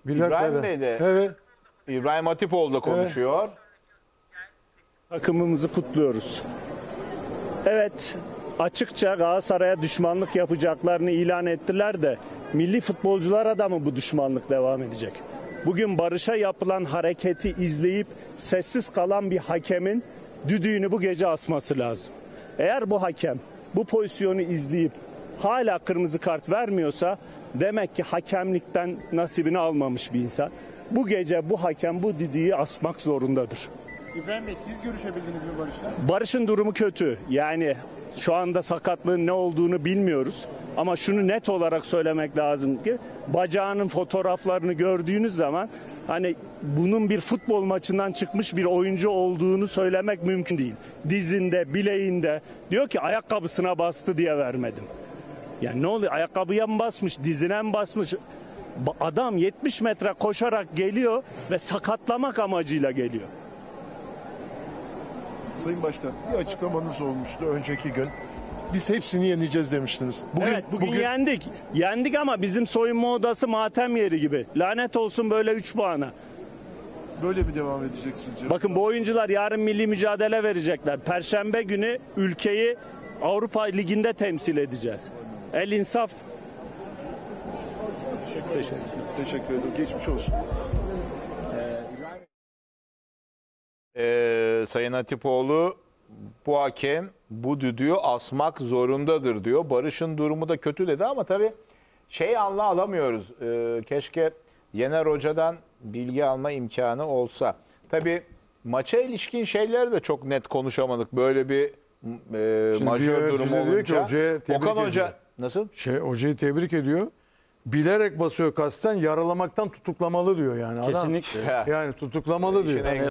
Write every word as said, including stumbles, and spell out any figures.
İbrahim Bey de, Evet. İbrahim Hatipoğlu da konuşuyor. Takımımızı kutluyoruz. Evet, açıkça Galatasaray'a düşmanlık yapacaklarını ilan ettiler de milli futbolculara da mı bu düşmanlık devam edecek? Bugün Barış'a yapılan hareketi izleyip sessiz kalan bir hakemin düdüğünü bu gece asması lazım. Eğer bu hakem bu pozisyonu izleyip hala kırmızı kart vermiyorsa demek ki hakemlikten nasibini almamış bir insan. Bu gece bu hakem bu düdüğü asmak zorundadır. İbrahim Bey, siz görüşebildiniz mi Barış'la? Barış'ın durumu kötü. Yani şu anda sakatlığın ne olduğunu bilmiyoruz. Ama şunu net olarak söylemek lazım ki bacağının fotoğraflarını gördüğünüz zaman hani bunun bir futbol maçından çıkmış bir oyuncu olduğunu söylemek mümkün değil. Dizinde, bileğinde diyor ki ayakkabısına bastı diye vermedim. Yani ne oluyor? Ayakkabıya mı basmış, dizine mi basmış? Adam yetmiş metre koşarak geliyor ve sakatlamak amacıyla geliyor. Sayın Başkan, bir açıklamanız olmuştu önceki gün. Biz hepsini yeneceğiz demiştiniz. Bugün, evet bugün, bugün yendik. Yendik ama bizim soyunma odası matem yeri gibi. Lanet olsun böyle üç puana. böyle mi devam edecek sizce? Bakın bu oyuncular yarın milli mücadele verecekler. Perşembe günü ülkeyi Avrupa Ligi'nde temsil edeceğiz. El insaf. Teşekkür ederim. Teşekkür ederim. Geçmiş olsun. Ee, Sayın Hatipoğlu, bu hakem bu düdüğü asmak zorundadır diyor. Barış'ın durumu da kötü dedi ama tabii şey anla alamıyoruz. Ee, keşke Yener Hoca'dan bilgi alma imkanı olsa. Tabii maça ilişkin şeyleri de çok net konuşamadık. Böyle bir e, Şimdi majör bir durum yönetici diyor ki olunca. hocaya tebrik Okan ediyor. Hoca nasıl? Şey, hocayı tebrik ediyor. Bilerek basıyor kasten, yaralamaktan tutuklamalı diyor yani. Adam, Kesinlikle. yani tutuklamalı diyor. İşin